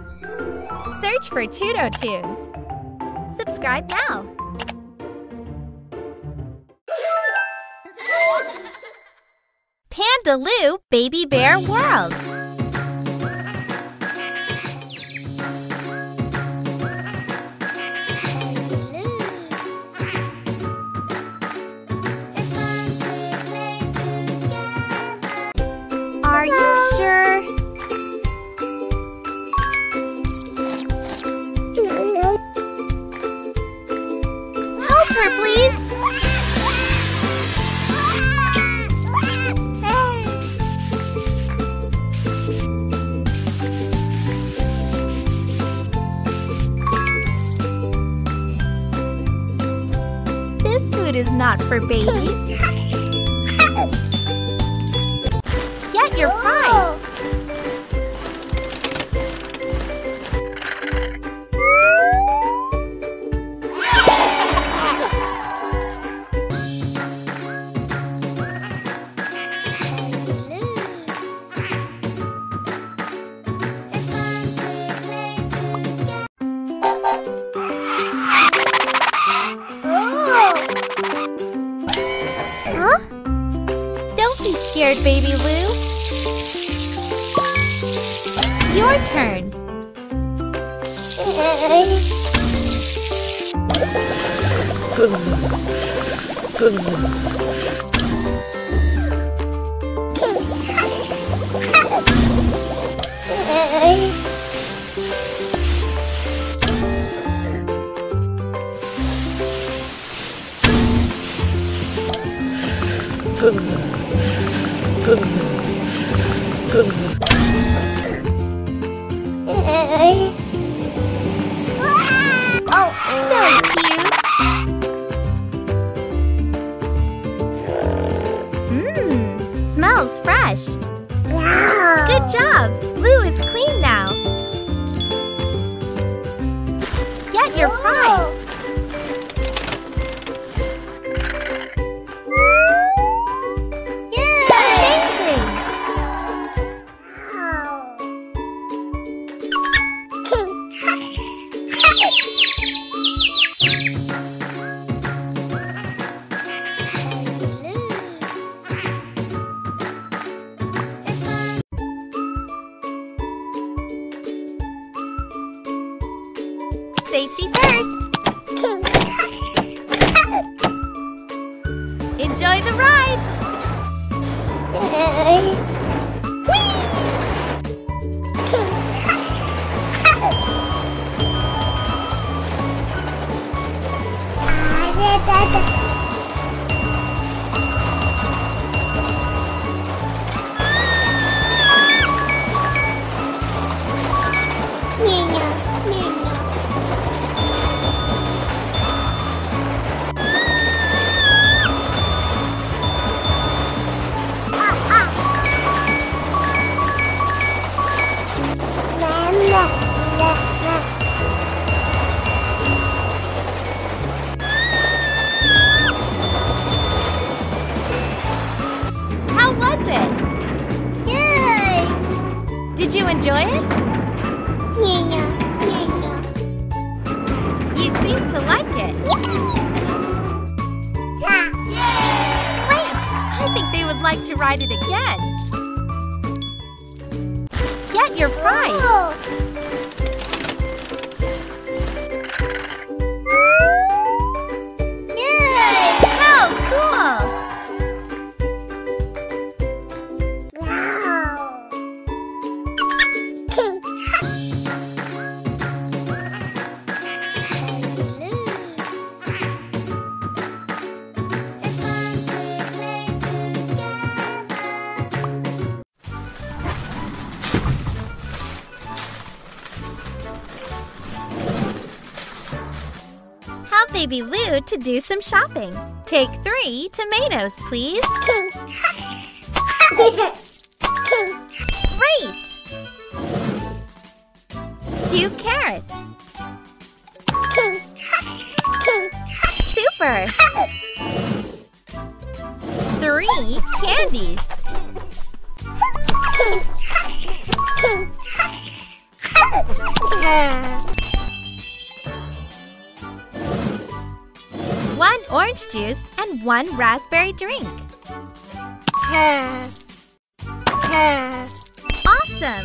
Search for TutoTOONS. Subscribe now. Panda Lu Baby Bear World. Are you sure? Help her, please. This food is not for babies. Get your prize! Huh? Don't be scared, Baby Lu. Your turn. Oh, so cute! Smells fresh. Good job! Lu is clean now. Get your prize. Safety first. Enjoy the ride. How was it? Good. Did you enjoy it? You seem to like it. Great! I think they would like to ride it again. Get your prize. Baby Lu to do some shopping. Take 3 tomatoes, please. Great! 2 carrots. Super! 3 candies. 4 One orange juice and one raspberry drink. Awesome!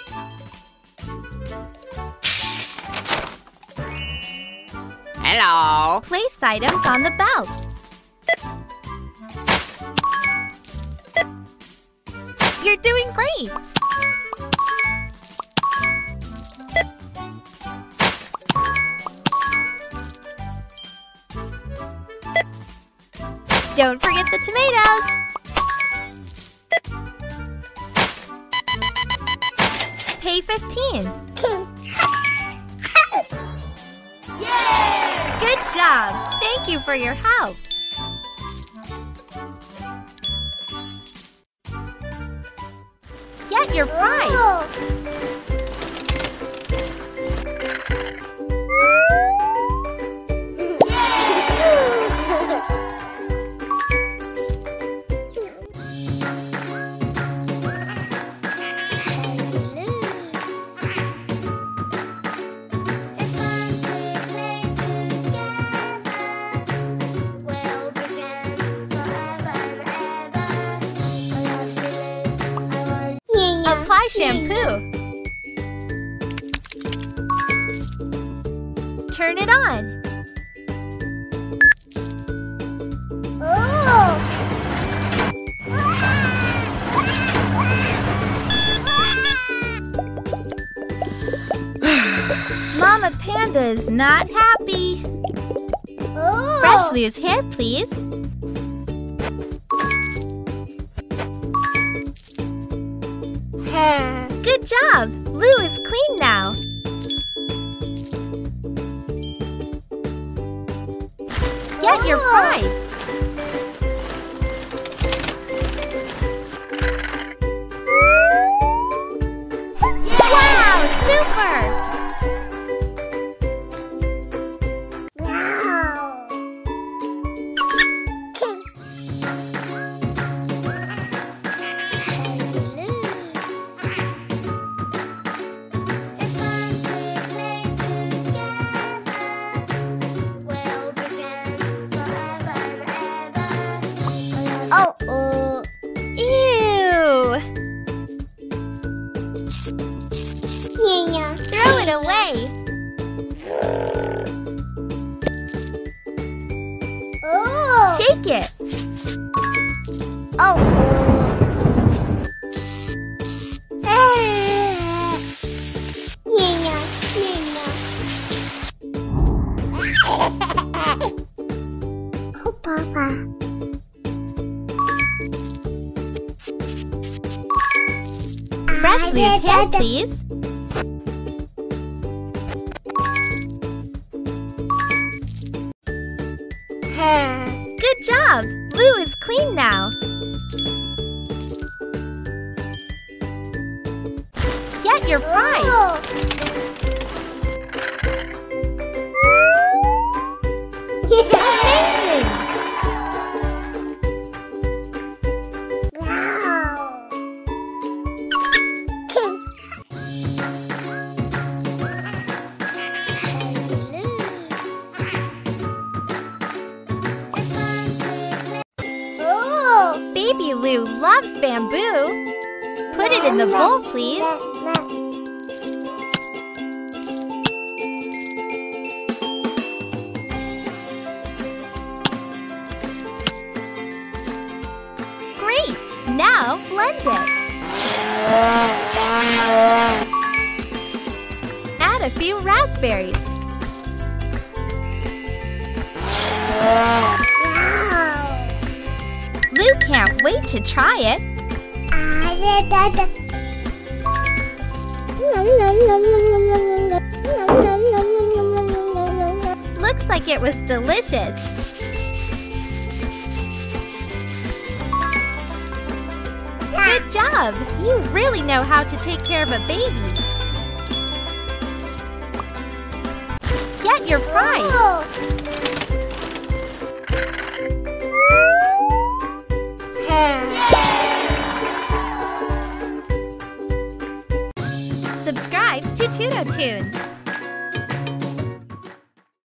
Hello. Place items on the belt. You're doing great! Don't forget the tomatoes! Pay 15. Good job! Thank you for your help! Get your prize! Apply shampoo. Turn it on. Mama Panda is not happy. Brush Lou's hair, please. Good job! Lu is clean now. Get your prize! Wow! Super! Ew! Throw it away! Take it! Papa. Brush Lou's hair, please. Good job! Lu is clean now. Get your prize! Amazing! Baby Lu loves bamboo. Put it in the bowl, please. Great! Now blend it. Add a few raspberries. Lu can't wait to try it. Looks like it was delicious. Good job! You really know how to take care of a baby. Get your prize! Subscribe to TutoTOONS. TutoTOONS.